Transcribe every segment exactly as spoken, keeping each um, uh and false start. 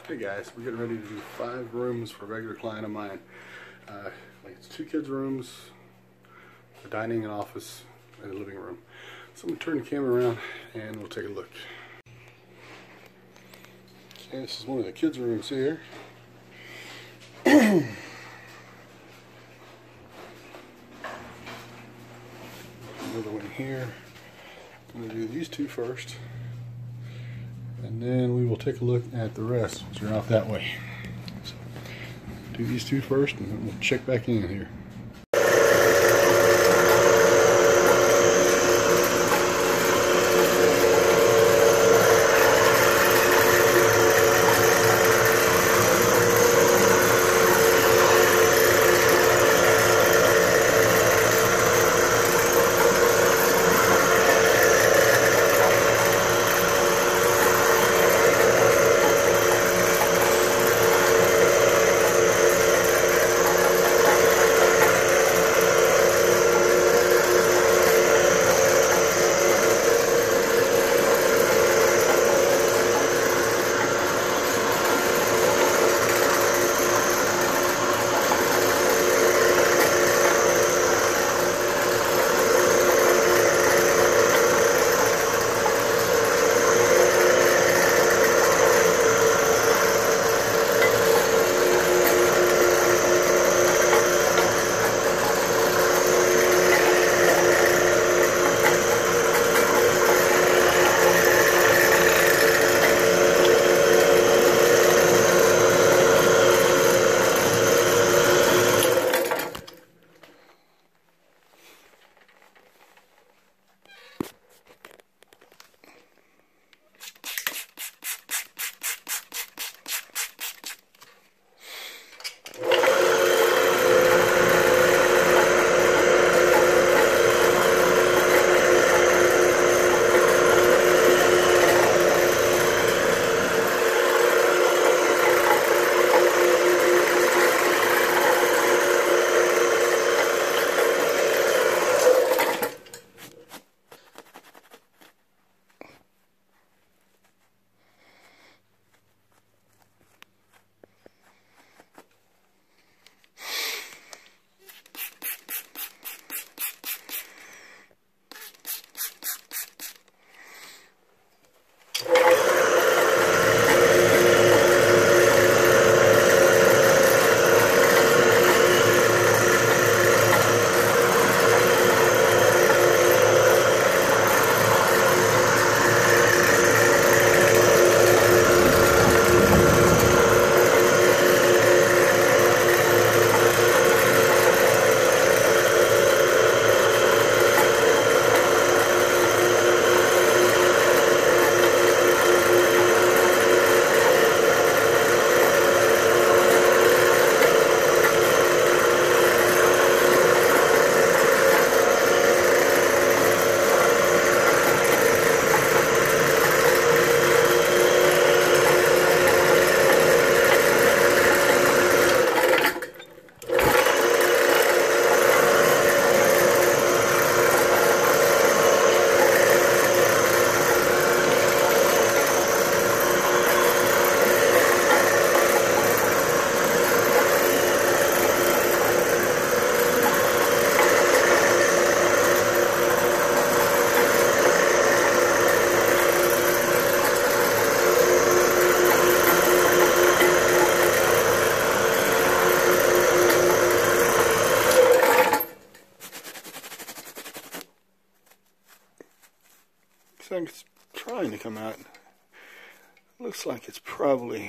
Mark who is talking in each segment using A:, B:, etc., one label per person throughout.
A: Hey guys, we're getting ready to do five rooms for a regular client of mine. Uh, like it's two kids' rooms, a dining and office, and a living room. So I'm going to turn the camera around and we'll take a look. Okay, this is one of the kids' rooms here. Another one here. I'm going to do these two first. And then we will take a look at the rest, which are out that way. So, do these two first, and then we'll check back in here. Looks like it's trying to come out. Looks like it's probably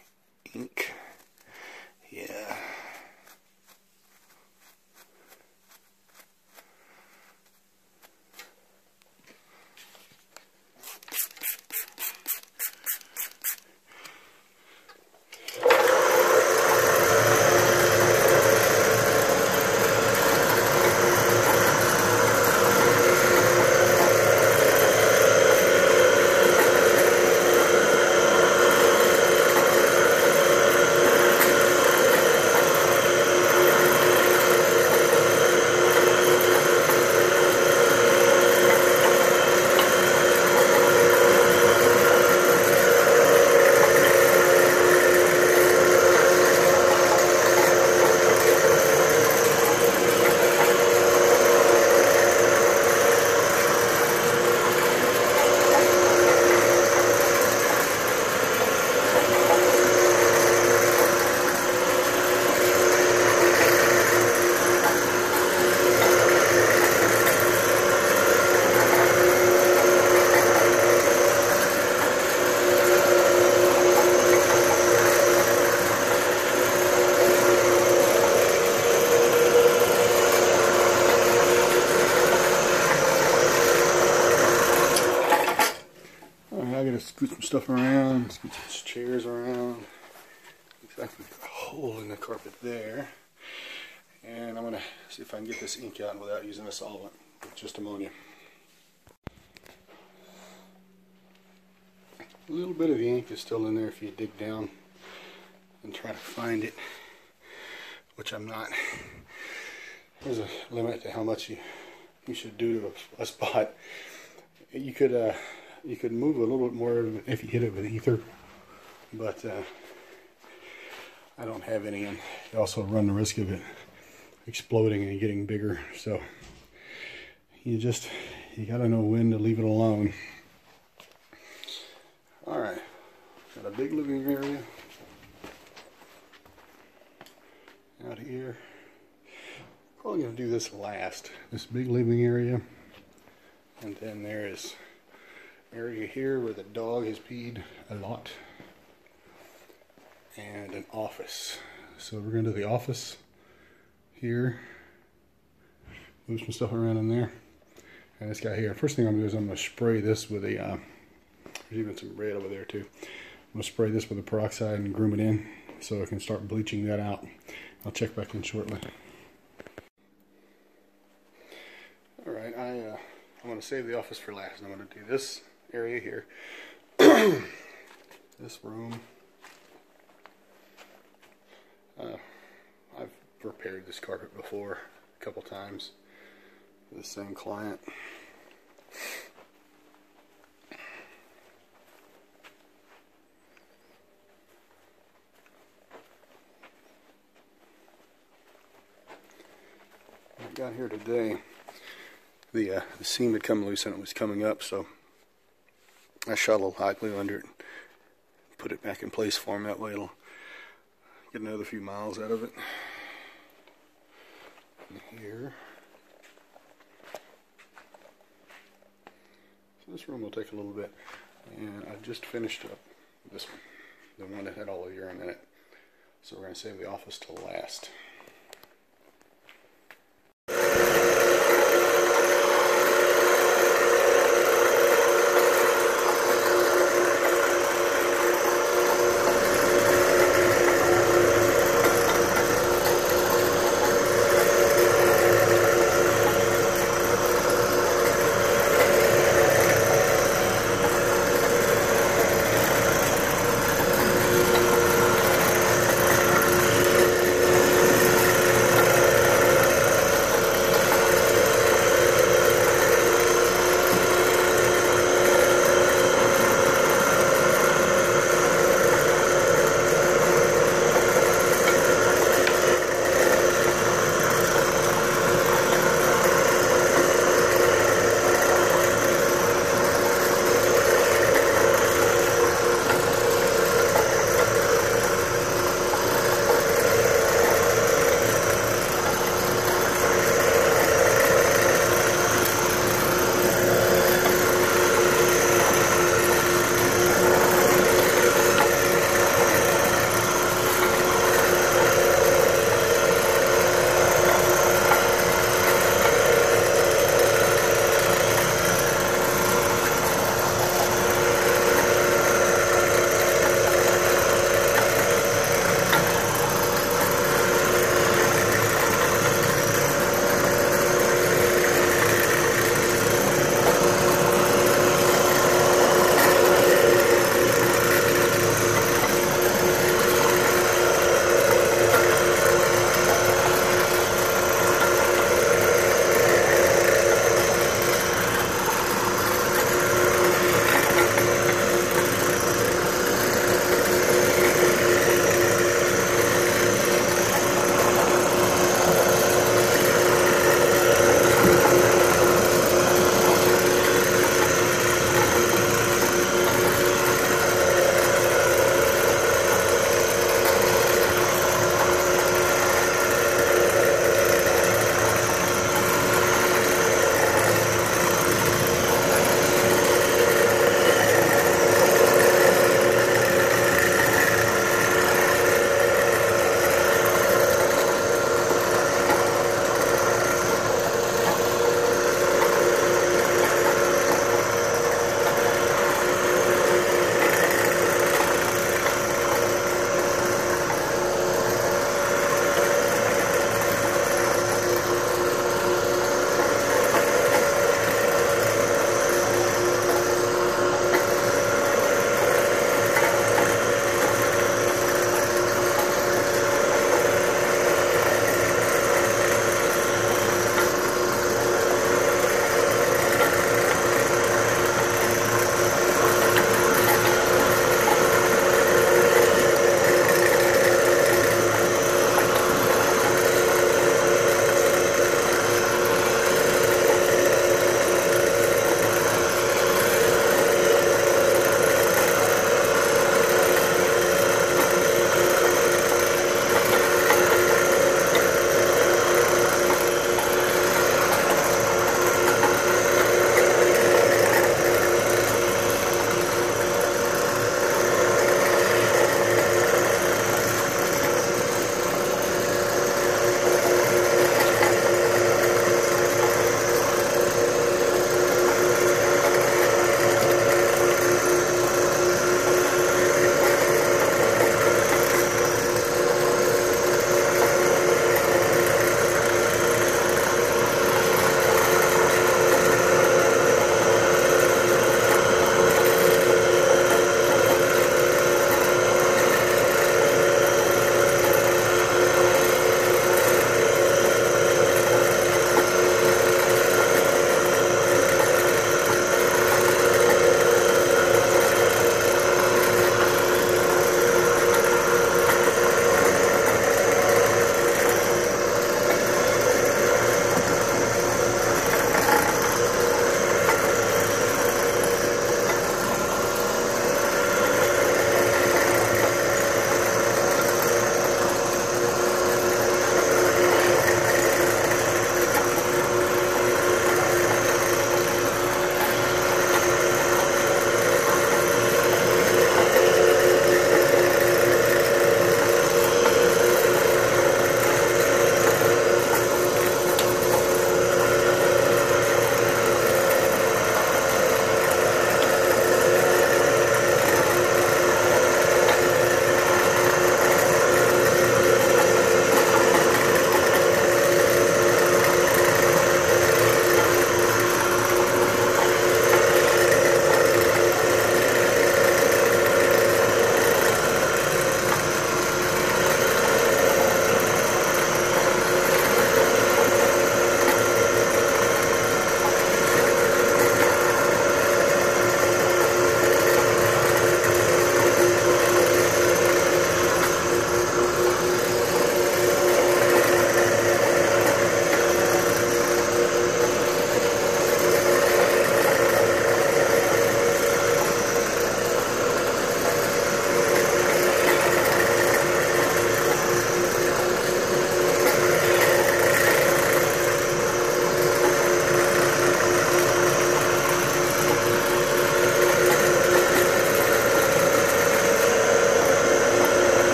A: ink. Yeah. scoot some stuff around, scoot some chairs around. Looks like we've got a hole in the carpet there. And I'm going to see if I can get this ink out without using a solvent, just ammonia. A little bit of the ink is still in there if you dig down and try to find it, which I'm not. There's a limit to how much you you should do to a, a spot. You could uh, you could move a little bit more if you hit it with ether, but uh, I don't have any, and you also run the risk of it exploding and getting bigger. So you just you got to know when to leave it alone. All right, got a big living area out here. Probably going to do this last, this big living area, and then there is area here where the dog has peed a lot, and an office. So we're going to do the office here, move some stuff around in there, and this guy here. First thing I'm going to do is I'm going to spray this with a, uh, there's even some red over there too. I'm going to spray this with a peroxide and groom it in so I can start bleaching that out. I'll check back in shortly. Alright, I, uh, I'm going to save the office for last. I'm going to do this area here. This room. Uh, I've repaired this carpet before a couple times for the same client. I got here today. The, uh, the seam had come loose and it was coming up, so I shot a little hot glue under it, put it back in place for him. That way it'll get another few miles out of it. And here. So this room will take a little bit. And I just finished up this one, the one that had all the urine in it. So we're going to save the office till last.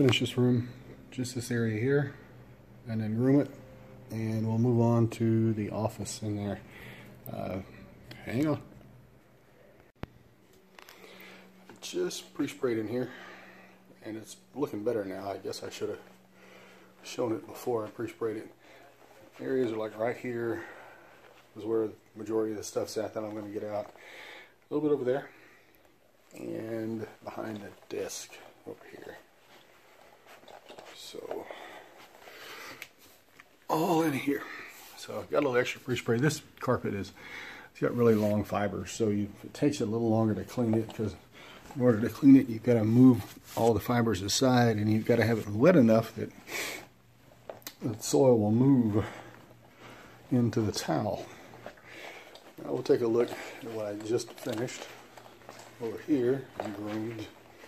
A: finish this room, just this area here, and then groom it, and we'll move on to the office in there. Uh, hang on. Just pre-sprayed in here, and it's looking better now. I guess I should have shown it before I pre-sprayed it. Areas are like right here is where the majority of the stuff's at that I'm going to get out. A little bit over there, and behind the desk over here. So all in here. So I've got a little extra pre-spray. This carpet is, it's got really long fibers, so you, it takes a little longer to clean it, because in order to clean it, you've got to move all the fibers aside, and you've got to have it wet enough that the soil will move into the towel. Now we'll take a look at what I just finished over here and groomed.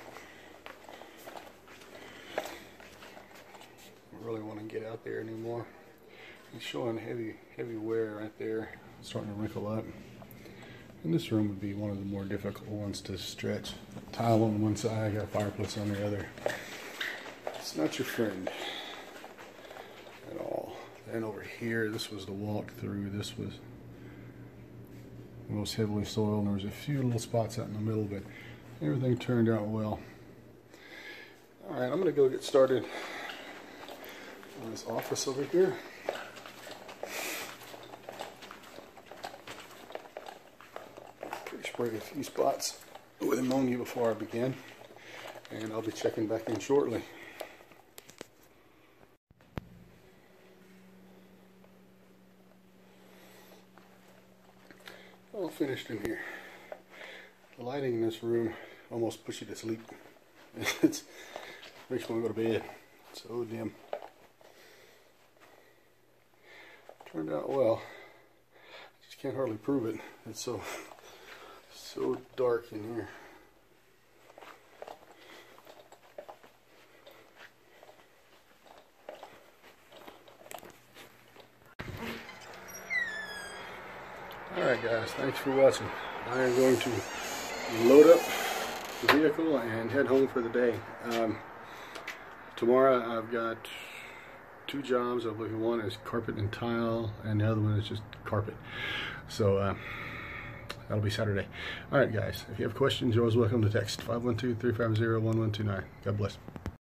A: I really want to get out there anymore. It's showing heavy, heavy wear right there. It's starting to wrinkle up. And this room would be one of the more difficult ones to stretch. Tile on one side, I got a fireplace on the other. It's not your friend at all. And over here, this was the walk through. This was the most heavily soiled, and there was a few little spots out in the middle, but everything turned out well. All right, I'm gonna go get started on this office over here. Sprayed a few spots with ammonia before I begin, and I'll be checking back in shortly. All finished in here. The lighting in this room almost puts you to sleep. It makes me want to go to bed. It's so dim. Turned out well. Just can't hardly prove it. It's so So dark in here. Alright guys, thanks for watching. I am going to load up the vehicle and head home for the day. Um, tomorrow I've got two jobs. I believe one is carpet and tile, and the other one is just carpet. So uh, that'll be Saturday. Alright guys, if you have questions, you're always welcome to text five one two, three five zero, one one two nine. God bless.